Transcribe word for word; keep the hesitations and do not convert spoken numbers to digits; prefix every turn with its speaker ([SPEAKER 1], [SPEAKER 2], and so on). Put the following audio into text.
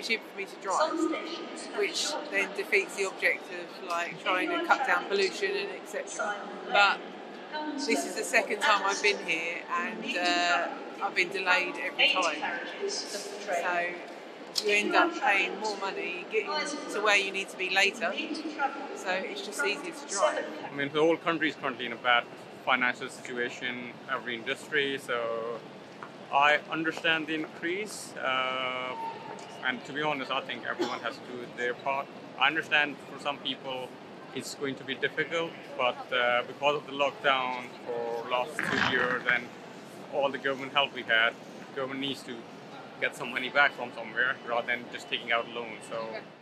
[SPEAKER 1] cheaper for me to drive, which then defeats the object of like trying to cut down pollution and et cetera. But this is the second time I've been here, and uh, I've been delayed every time. So you end up paying more money, getting to where you need to be later. So it's just easier to drive.
[SPEAKER 2] I mean, the whole country is currently in a bad financial situation, every industry. So I understand the increase, uh, and to be honest, I think everyone has to do their part. I understand for some people it's going to be difficult, but uh, because of the lockdown for last two years and all the government help we had, government needs to get some money back from somewhere rather than just taking out a loan. So